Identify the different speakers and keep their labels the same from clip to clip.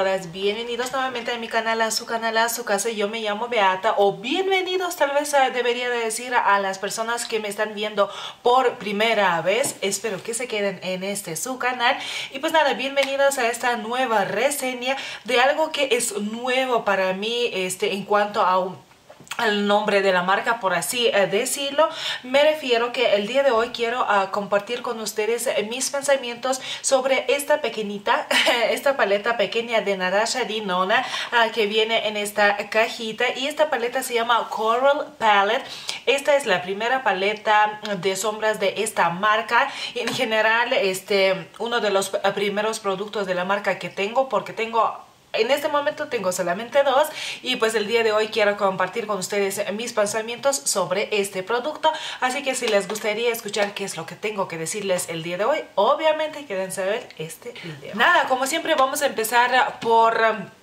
Speaker 1: todas, bienvenidos nuevamente a mi canal, a su canal, a su casa. Yo me llamo Beata, o bienvenidos tal vez debería de decir a las personas que me están viendo por primera vez. Espero que se queden en su canal. Y pues nada, bienvenidos a esta nueva reseña de algo que es nuevo para mí en cuanto a al nombre de la marca, por así decirlo. Me refiero que el día de hoy quiero compartir con ustedes mis pensamientos sobre esta pequeñita, esta paleta pequeña de Natasha Denona que viene en esta cajita, y esta paleta se llama Coral Palette. Esta es la primera paleta de sombras de esta marca, y en general uno de los primeros productos de la marca que tengo, porque en este momento tengo solamente dos, y pues el día de hoy quiero compartir con ustedes mis pensamientos sobre este producto. Así que si les gustaría escuchar qué es lo que tengo que decirles el día de hoy, obviamente quédense a ver este video. Nada, como siempre vamos a empezar por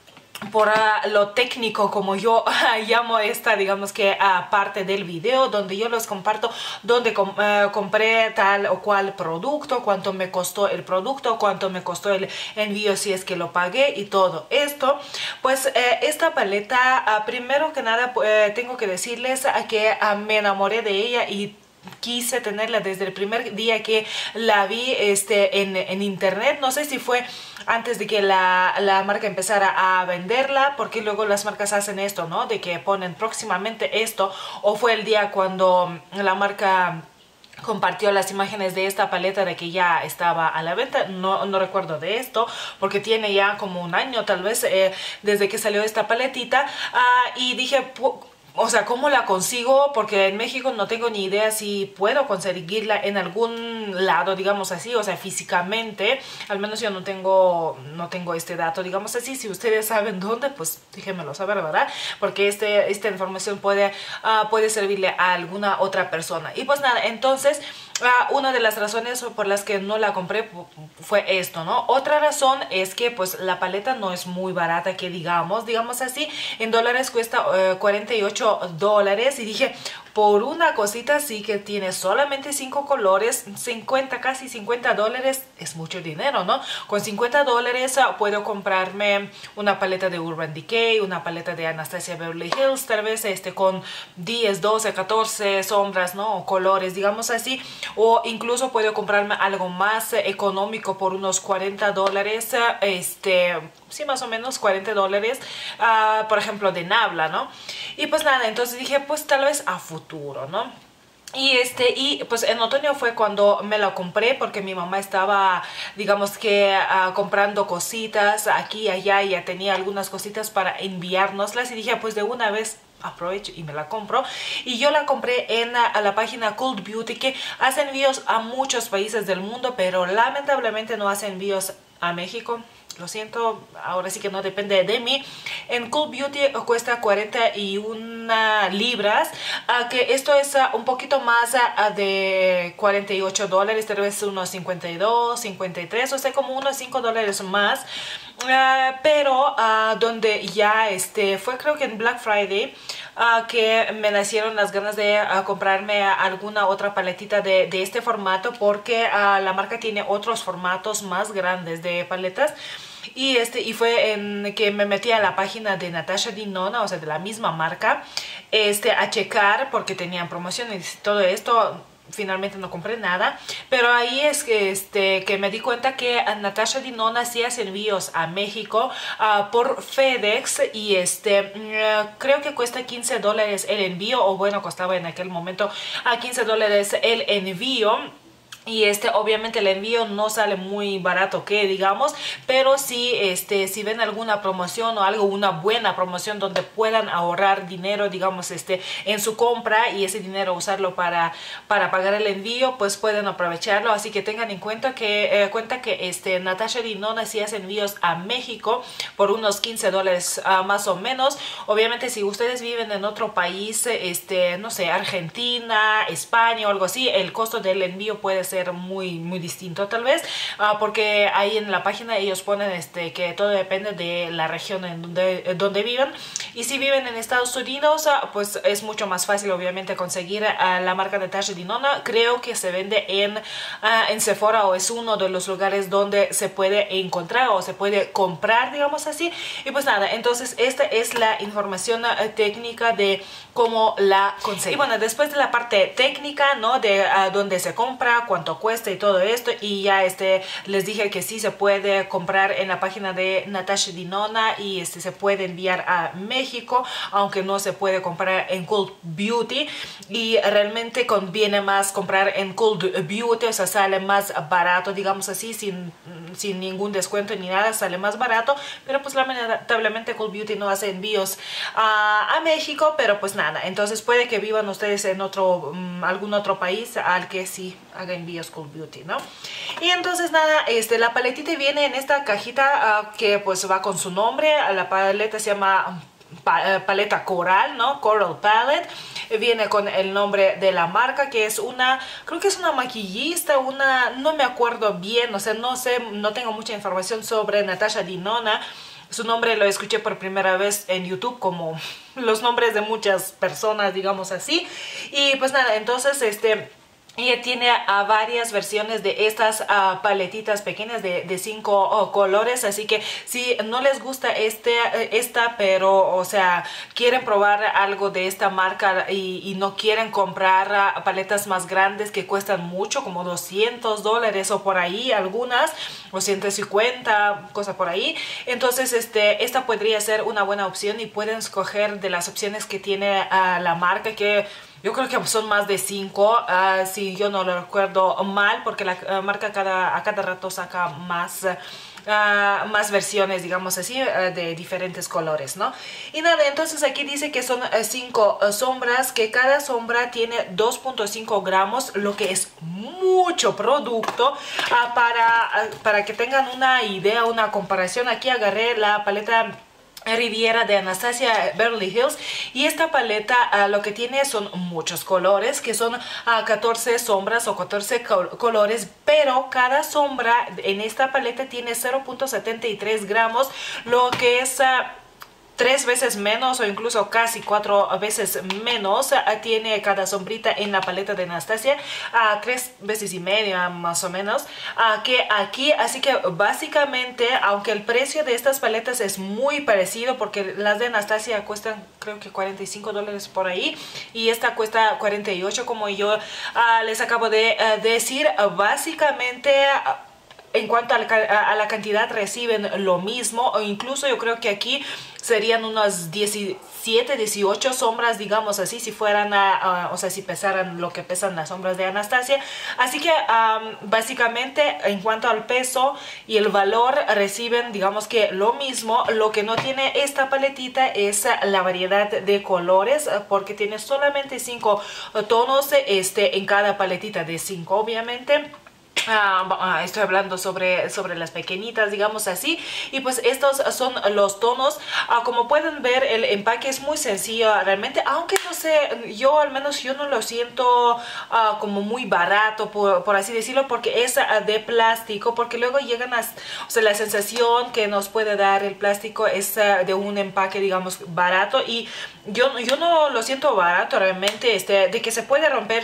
Speaker 1: lo técnico, como yo llamo esta, digamos que parte del video, donde yo les comparto dónde compré tal o cual producto, cuánto me costó el producto, cuánto me costó el envío si es que lo pagué y todo esto. Pues esta paleta, primero que nada tengo que decirles que me enamoré de ella y quise tenerla desde el primer día que la vi en internet. No sé si fue antes de que la marca empezara a venderla, porque luego las marcas hacen esto, ¿no? De que ponen próximamente esto, o fue el día cuando la marca compartió las imágenes de esta paleta de que ya estaba a la venta. No recuerdo de esto, porque tiene ya como un año tal vez desde que salió esta paletita. Y dije, o sea, ¿cómo la consigo? Porque en México no tengo ni idea si puedo conseguirla en algún lado, digamos así, o sea, físicamente. Al menos yo no tengo este dato, digamos así. Si ustedes saben dónde, pues déjenmelo saber, ¿verdad? Porque esta información puede servirle a alguna otra persona. Y pues nada, entonces una de las razones por las que no la compré fue esto, ¿no? Otra razón es que pues la paleta no es muy barata, que digamos así. En dólares cuesta $48, y dije, por una cosita sí que tiene solamente 5 colores, casi $50 es mucho dinero, ¿no? Con $50 puedo comprarme una paleta de Urban Decay, una paleta de Anastasia Beverly Hills, tal vez con 10, 12, 14 sombras, ¿no? O colores, digamos así. O incluso puedo comprarme algo más económico por unos $40, sí, más o menos $40, por ejemplo, de Nabla, ¿no? Y pues nada, entonces dije, pues tal vez a futuro, ¿no? Y pues en otoño fue cuando me la compré, porque mi mamá estaba, digamos que comprando cositas aquí y allá, y ya tenía algunas cositas para enviárnoslas, y dije, pues de una vez aprovecho y me la compro. Y yo la compré en la página Cult Beauty, que hace envíos a muchos países del mundo, pero lamentablemente no hace envíos a México. Lo siento, ahora sí que no depende de mí. En Cult Beauty cuesta 41 libras, que esto es un poquito más de $48, tal vez unos 52, 53, o sea, como unos $5 más. Pero donde ya fue, creo que en Black Friday, que me nacieron las ganas de comprarme alguna otra paletita de este formato, porque la marca tiene otros formatos más grandes de paletas. Y fue en que me metí a la página de Natasha Denona, o sea, de la misma marca, a checar, porque tenían promociones y todo esto. Finalmente no compré nada, pero ahí es que me di cuenta que Natasha Denona sí hace envíos a México por FedEx, y creo que cuesta $15 el envío, o bueno, costaba en aquel momento a $15 el envío. Y obviamente el envío no sale muy barato, que digamos, pero sí, si ven alguna promoción o algo, una buena promoción donde puedan ahorrar dinero, digamos, en su compra, y ese dinero usarlo para pagar el envío, pues pueden aprovecharlo. Así que tengan en cuenta que Natasha Denona sí hace envíos a México por unos $15 más o menos. Obviamente si ustedes viven en otro país, no sé, Argentina, España o algo así, el costo del envío puede ser ser muy distinto tal vez, porque ahí en la página ellos ponen que todo depende de la región en donde viven. Y si viven en Estados Unidos, pues es mucho más fácil obviamente conseguir la marca Natasha Denona. Creo que se vende en Sephora, o es uno de los lugares donde se puede encontrar o se puede comprar, digamos así. Y pues nada, entonces esta es la información técnica de cómo la conseguir. Y bueno, después de la parte técnica, ¿no? De dónde se compra, cuánto cuesta y todo esto, y ya les dije que sí se puede comprar en la página de Natasha Denona y se puede enviar a México, aunque no se puede comprar en Cult Beauty, y realmente conviene más comprar en Cult Beauty, o sea, sale más barato, digamos así, sin ningún descuento ni nada, sale más barato, pero pues lamentablemente Cult Beauty no hace envíos a México, pero pues nada, entonces puede que vivan ustedes en algún otro país al que sí haga envíos Cult Beauty, ¿no? Y entonces nada, la paletita viene en esta cajita que pues va con su nombre. La paleta se llama paleta Coral, ¿no? Coral Palette. Viene con el nombre de la marca, que es creo que es una maquillista, no me acuerdo bien, o sea, no sé, no tengo mucha información sobre Natasha Denona. Su nombre lo escuché por primera vez en YouTube, como los nombres de muchas personas, digamos así. Y pues nada, entonces ella tiene varias versiones de estas paletitas pequeñas de 5 colores, así que si no les gusta esta, pero o sea, quieren probar algo de esta marca y no quieren comprar paletas más grandes que cuestan mucho, como $200 o por ahí, algunas, o 150, cosa por ahí, entonces esta podría ser una buena opción y pueden escoger de las opciones que tiene la marca, que yo creo que son más de 5, si yo no lo recuerdo mal, porque la marca a cada rato saca más versiones, digamos así, de diferentes colores, ¿no? Y nada, entonces aquí dice que son 5 sombras, que cada sombra tiene 2.5 gramos, lo que es mucho producto. Para que tengan una idea, una comparación, aquí agarré la paleta Riviera de Anastasia Beverly Hills, y esta paleta lo que tiene son muchos colores, que son 14 sombras o 14 colores, pero cada sombra en esta paleta tiene 0.73 gramos, lo que es 3 veces menos, o incluso casi 4 veces menos tiene cada sombrita en la paleta de Anastasia, 3 veces y media más o menos que aquí. Así que básicamente, aunque el precio de estas paletas es muy parecido, porque las de Anastasia cuestan creo que $45 por ahí, y esta cuesta 48, como yo les acabo de decir, básicamente en cuanto a la cantidad reciben lo mismo, o incluso yo creo que aquí serían unas 17, 18 sombras, digamos así, si fueran o sea, si pesaran lo que pesan las sombras de Anastasia. Así que básicamente en cuanto al peso y el valor reciben, digamos que lo mismo. Lo que no tiene esta paletita es la variedad de colores, porque tiene solamente 5 tonos en cada paletita de 5, obviamente. Estoy hablando sobre las pequeñitas, digamos así, y pues estos son los tonos. Como pueden ver, el empaque es muy sencillo realmente, aunque no sé, yo al menos yo no lo siento como muy barato, por así decirlo, porque es de plástico, porque luego llegan o sea, la sensación que nos puede dar el plástico es de un empaque, digamos, barato, y yo no lo siento barato realmente. De que se puede romper,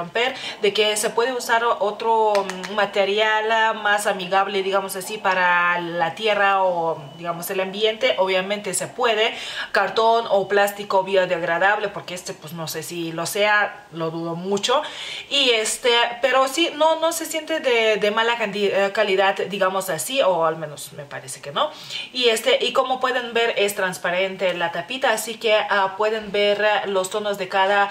Speaker 1: de que se puede usar otro material más amigable, digamos así, para la tierra o digamos el ambiente, obviamente se puede, cartón o plástico biodegradable, porque pues no sé si lo sea, lo dudo mucho, y pero sí, no se siente de mala calidad, digamos así, o al menos me parece que no. Y como pueden ver, es transparente la tapita, así que pueden ver los tonos de cada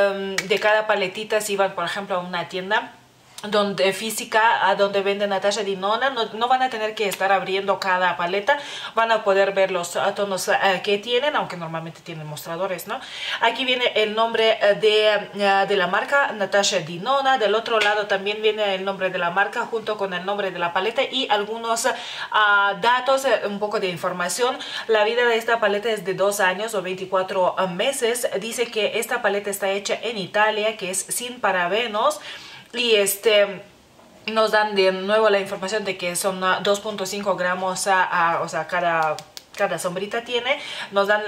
Speaker 1: paletita. Si van por ejemplo a una tienda física, a donde venden Natasha Denona, no van a tener que estar abriendo cada paleta, van a poder ver los tonos que tienen, aunque normalmente tienen mostradores, ¿no? Aquí viene el nombre de la marca, Natasha Denona. Del otro lado también viene el nombre de la marca junto con el nombre de la paleta y algunos datos, un poco de información. La vida de esta paleta es de 2 años o 24 meses. Dice que esta paleta está hecha en Italia, que es sin parabenos, y nos dan de nuevo la información de que son 2.5 gramos o sea, cada sombrita tiene. Nos dan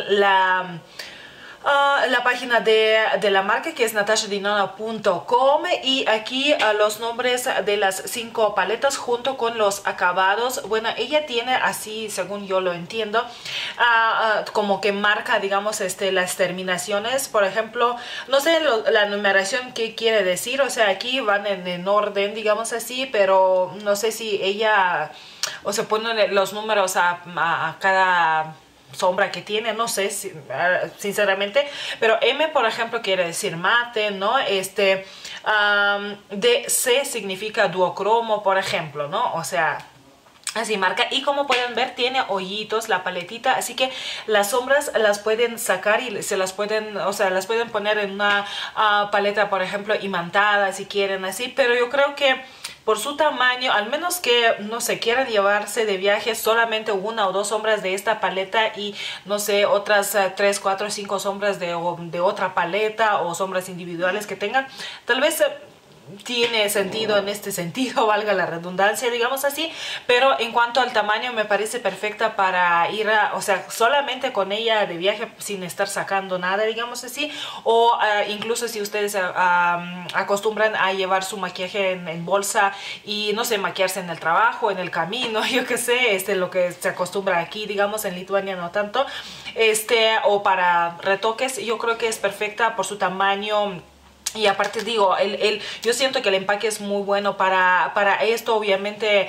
Speaker 1: la página de la marca, que es natashadinona.com, y aquí los nombres de las 5 paletas junto con los acabados. Bueno, ella tiene así, según yo lo entiendo, como que marca, digamos, las terminaciones. Por ejemplo, no sé la numeración que quiere decir, o sea, aquí van en orden, digamos así, pero no sé si ella o se ponen los números a cada sombra que tiene, no sé, sinceramente, pero M, por ejemplo, quiere decir mate, ¿no? C significa duocromo, por ejemplo, ¿no? O sea, así marca. Y como pueden ver, tiene hoyitos la paletita, así que las sombras las pueden sacar y se las pueden, o sea, las pueden poner en una paleta, por ejemplo, imantada si quieren, así. Pero yo creo que por su tamaño, al menos que, no sé, quieran llevarse de viaje solamente 1 o 2 sombras de esta paleta y, no sé, otras 3, 4, 5 sombras de otra paleta, o sombras individuales que tengan, tal vez tiene sentido en este sentido, valga la redundancia, digamos así. Pero en cuanto al tamaño, me parece perfecta para ir o sea, solamente con ella de viaje sin estar sacando nada, digamos así. O incluso si ustedes acostumbran a llevar su maquillaje en bolsa y, no sé, maquillarse en el trabajo, en el camino, yo qué sé, lo que se acostumbra aquí, digamos, en Lituania no tanto, o para retoques, yo creo que es perfecta por su tamaño. Y aparte, digo, yo siento que el empaque es muy bueno para esto. Obviamente,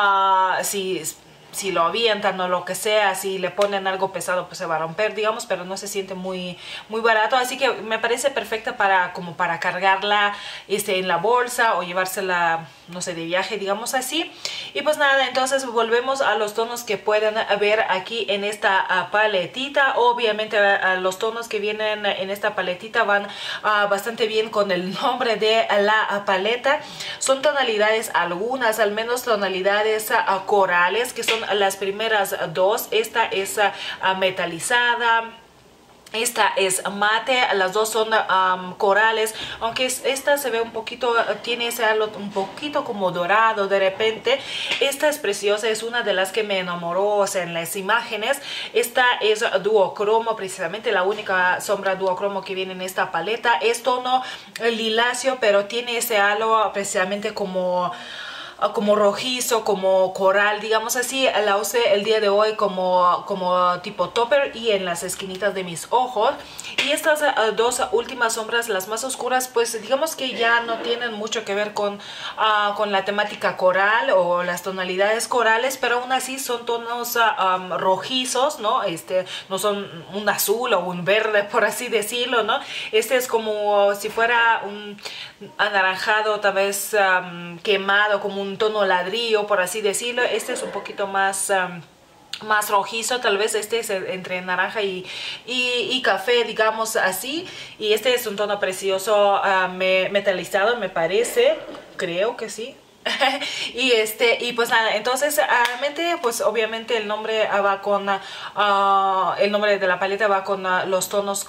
Speaker 1: si lo avientan o lo que sea, si le ponen algo pesado, pues se va a romper, digamos, pero no se siente muy barato. Así que me parece perfecta como para cargarla en la bolsa o llevársela, no sé, de viaje, digamos así. Y pues nada, entonces volvemos a los tonos que pueden ver aquí en esta paletita. Obviamente los tonos que vienen en esta paletita van bastante bien con el nombre de la paleta. Son tonalidades, algunas al menos tonalidades corales, que son las primeras 2. Esta es metalizada. Esta es mate, las dos son corales, aunque esta se ve un poquito, tiene ese halo un poquito como dorado de repente. Esta es preciosa, es una de las que me enamoró, o sea, en las imágenes. Esta es duocromo, precisamente la única sombra duocromo que viene en esta paleta. Es tono liláceo, pero tiene ese halo precisamente como rojizo, como coral, digamos así. La usé el día de hoy como tipo topper y en las esquinitas de mis ojos. Y estas dos últimas sombras, las más oscuras, pues digamos que ya no tienen mucho que ver con la temática coral o las tonalidades corales, pero aún así son tonos rojizos, ¿no? No son un azul o un verde, por así decirlo, ¿no? Es como si fuera un anaranjado, tal vez quemado, como un tono ladrillo, por así decirlo. Este es un poquito más rojizo, tal vez es entre naranja y café, digamos así. Y este es un tono precioso, metalizado, me parece, creo que sí. y pues nada, entonces realmente, pues obviamente el nombre va con el nombre de la paleta va con los tonos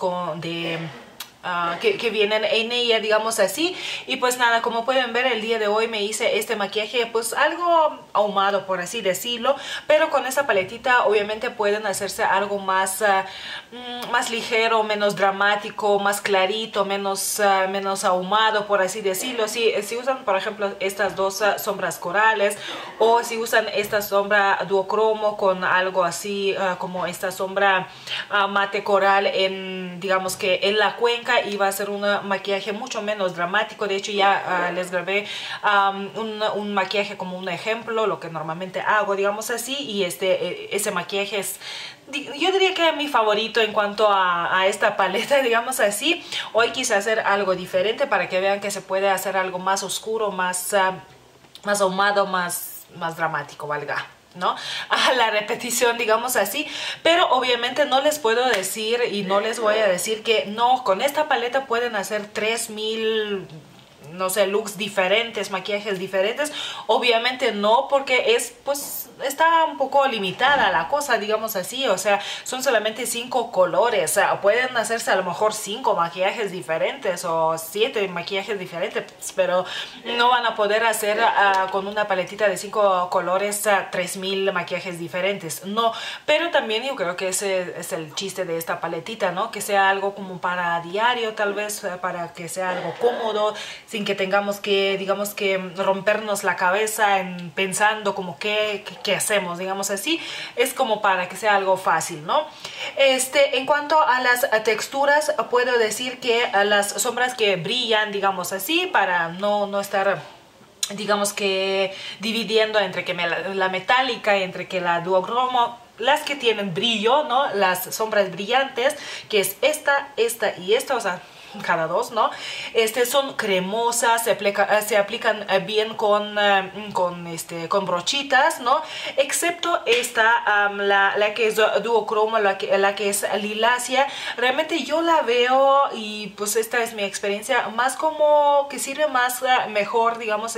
Speaker 1: que vienen en ella, digamos así. Y pues nada, como pueden ver, el día de hoy me hice este maquillaje pues algo ahumado, por así decirlo, pero con esta paletita obviamente pueden hacerse algo más ligero, menos dramático, más clarito, menos ahumado, por así decirlo. Si usan, por ejemplo, estas dos sombras corales, o si usan esta sombra duocromo con algo así como esta sombra mate coral digamos que en la cuenca, y va a ser un maquillaje mucho menos dramático. De hecho, ya les grabé un maquillaje como un ejemplo, lo que normalmente hago, digamos así. Y ese maquillaje es, yo diría que es mi favorito en cuanto a esta paleta, digamos así. Hoy quise hacer algo diferente para que vean que se puede hacer algo más oscuro, más ahumado, más dramático, valga, ¿no? A la repetición, digamos así. Pero obviamente no les puedo decir y no les voy a decir que no, con esta paleta pueden hacer 3000, no sé, looks diferentes, maquillajes diferentes. Obviamente no, porque es pues está un poco limitada la cosa, digamos así, o sea, son solamente 5 colores, o sea, pueden hacerse a lo mejor 5 maquillajes diferentes o 7 maquillajes diferentes, pero no van a poder hacer con una paletita de 5 colores 3000 maquillajes diferentes, no, pero también yo creo que ese es el chiste de esta paletita, ¿no? Que sea algo como para diario, tal vez, para que sea algo cómodo, sin que tengamos que, digamos que rompernos la cabeza pensando como qué hacemos, digamos así, es como para que sea algo fácil, ¿no? En cuanto a las texturas, puedo decir que las sombras que brillan, digamos así, para no estar, digamos que dividiendo entre que la metálica y entre que la duocromo, las que tienen brillo, ¿no? Las sombras brillantes, que es esta y esta, o sea, cada dos, ¿no? Son cremosas, se aplican bien con brochitas, ¿no? Excepto esta, la que es duocromo, la que es lilácea. Realmente yo la veo, y pues esta es mi experiencia, más como que sirve más mejor, digamos,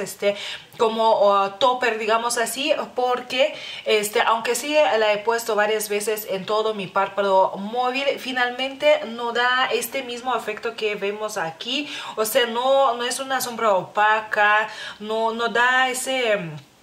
Speaker 1: como topper, digamos así, porque aunque sí la he puesto varias veces en todo mi párpado móvil, finalmente no da este mismo efecto que vemos aquí, o sea, no es una sombra opaca, no da ese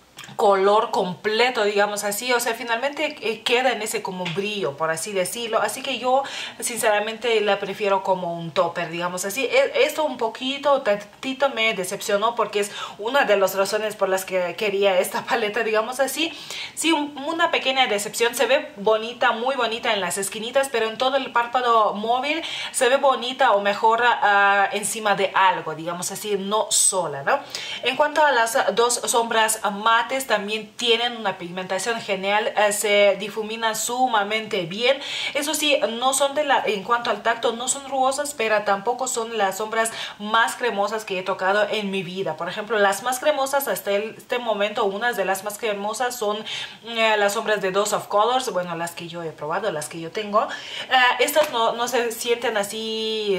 Speaker 1: color completo, digamos así, o sea, finalmente queda en ese como brillo, por así decirlo, así que yo sinceramente la prefiero como un topper, digamos así. Esto un tantito me decepcionó, porque es una de las razones por las que quería esta paleta, digamos así. Sí, una pequeña decepción. Se ve bonita, muy bonita en las esquinitas, pero en todo el párpado móvil se ve bonita, o mejor encima de algo, digamos así, no sola, ¿no? En cuanto a las dos sombras mates, también tienen una pigmentación genial, se difuminan sumamente bien. Eso sí, no son en cuanto al tacto, no son rugosas, pero tampoco son las sombras más cremosas que he tocado en mi vida. Por ejemplo, las más cremosas hasta este momento, unas de las más cremosas son las sombras de Dose of Colors, bueno, las que yo he probado, las que yo tengo. Estas no se sienten así,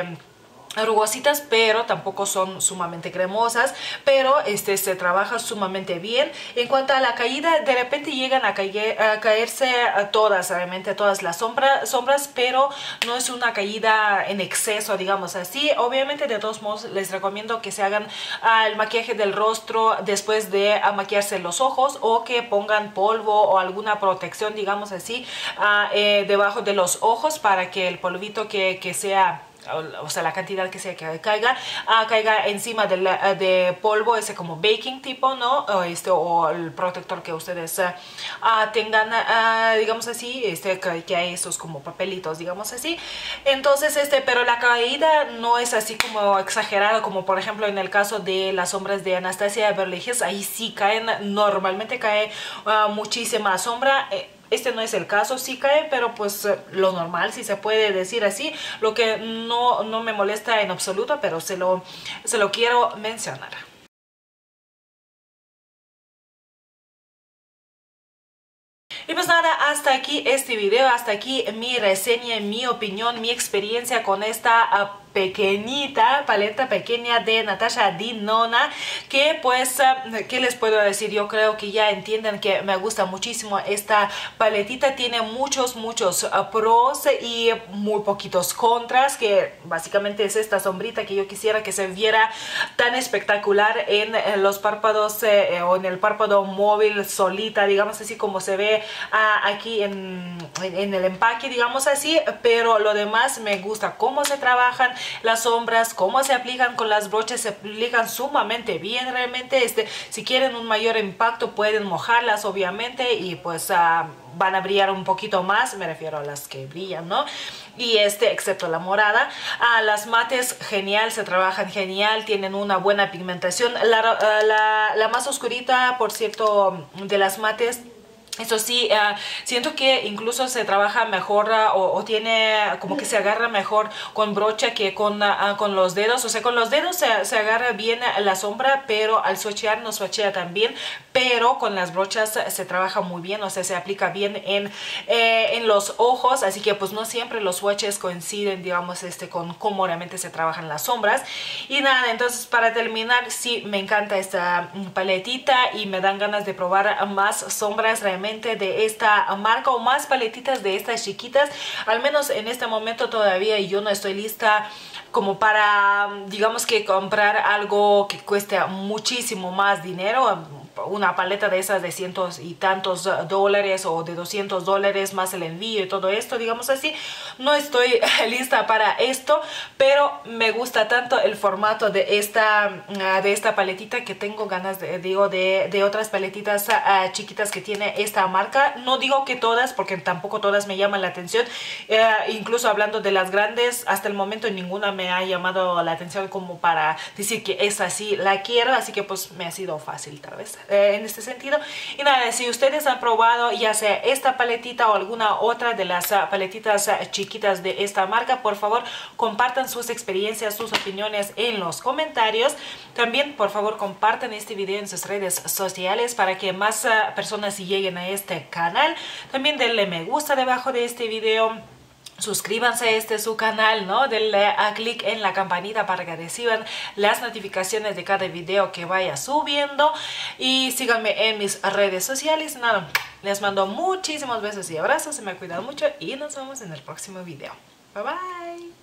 Speaker 1: rugositas, pero tampoco son sumamente cremosas, pero se trabaja sumamente bien. En cuanto a la caída, de repente llegan a caerse todas, realmente todas las sombras, pero no es una caída en exceso, digamos así. Obviamente, de todos modos, les recomiendo que se hagan el maquillaje del rostro después de maquillarse los ojos, o que pongan polvo o alguna protección, digamos así, debajo de los ojos, para que el polvito que sea, o sea, la cantidad que sea que caiga encima de polvo, ese como baking tipo, ¿no? O el protector que ustedes tengan, digamos así, que hay esos como papelitos, digamos así. Entonces, pero la caída no es así como exagerada, como por ejemplo en el caso de las sombras de Anastasia Beverly Hills. Ahí sí normalmente cae muchísima sombra. No es el caso, sí cae, pero pues lo normal, si se puede decir así, lo que no me molesta en absoluto, pero se lo quiero mencionar. Y pues nada, hasta aquí este video, hasta aquí mi reseña, mi opinión, mi experiencia con esta pequeñita paleta pequeña de Natasha Denona, que pues, ¿qué les puedo decir? Yo creo que ya entienden que me gusta muchísimo esta paletita. Tiene muchos pros y muy poquitos contras, que básicamente es esta sombrita que yo quisiera que se viera tan espectacular en los párpados o en el párpado móvil solita, digamos así como se ve aquí en el empaque, digamos así. Pero lo demás me gusta cómo se trabajan las sombras, cómo se aplican con las brochas, se aplican sumamente bien realmente. Si quieren un mayor impacto, pueden mojarlas obviamente, y pues van a brillar un poquito más, me refiero a las que brillan, ¿no? Y excepto la morada. Las mates, genial, se trabajan genial, tienen una buena pigmentación. La más oscurita, por cierto, de las mates, Eso sí, siento que incluso se trabaja mejor o tiene como que se agarra mejor con brocha que con los dedos. O sea, con los dedos se agarra bien la sombra, pero al swatchear no swatchea tan bien. Pero con las brochas se trabaja muy bien, o sea, se aplica bien en los ojos. Así que pues no siempre los swatches coinciden, digamos, con cómo realmente se trabajan las sombras. Y nada, entonces para terminar, sí me encanta esta paletita y me dan ganas de probar más sombras realmente de esta marca o más paletitas de estas chiquitas. Al menos en este momento todavía yo no estoy lista como para, digamos, que comprar algo que cueste muchísimo más dinero. Una paleta de esas de cientos y tantos dólares o de $200 más el envío y todo esto, digamos así. No estoy lista para esto, pero me gusta tanto el formato de esta paletita que tengo ganas de otras paletitas chiquitas que tiene esta marca. No digo que todas, porque tampoco todas me llaman la atención. Incluso hablando de las grandes, hasta el momento ninguna me ha llamado la atención como para decir que esa sí la quiero, así que pues me ha sido fácil tal vez en este sentido. Y nada, si ustedes han probado ya sea esta paletita o alguna otra de las paletitas chiquitas de esta marca, por favor compartan sus experiencias, sus opiniones en los comentarios. También por favor compartan este video en sus redes sociales para que más personas lleguen a este canal. También denle me gusta debajo de este video. Suscríbanse a su canal, ¿no? Denle a clic en la campanita para que reciban las notificaciones de cada video que vaya subiendo. Y síganme en mis redes sociales. Nada, les mando muchísimos besos y abrazos. Se me cuidan mucho y nos vemos en el próximo video. Bye bye.